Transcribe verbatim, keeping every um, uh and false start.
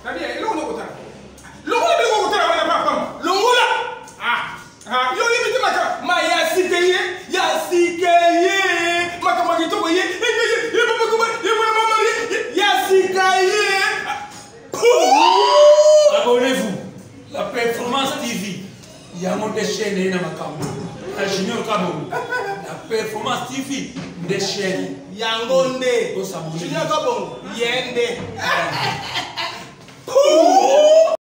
Nani e lo no kota. Lo mo be ko kota na papa. Lo mo la. Ah. Ah, yo yimi te maka. Ma ya sikeye, ya sikeye. Maka ma gito ko ye. Ye papa ko ba, ye mo mama ye. Ya sikeye. Abonnez-vous. La Performance T V. Il y a mon déchaîné dans ma caméra. La Junior Cameroun. La Performance T V. Déchaîné. Yangonde. Oh, ça Junior Cameroun. Yende.